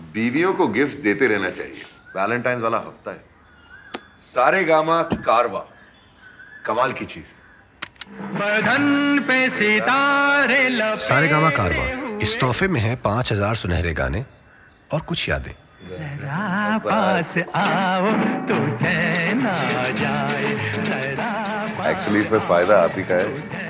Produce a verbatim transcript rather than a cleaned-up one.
बीवियों को गिफ्ट्स देते रहना चाहिए। वैलेंटाइन वाला हफ्ता है। सारेगामा कारवा, कमाल की चीज। बदन पे सितारे सारेगामा कारवान, इस तोहफे में है पांच हजार सुनहरे गाने और कुछ यादें। जरा पास आओ तो चैन आ जाए। एक्चुअली इसमें फायदा आप ही का है।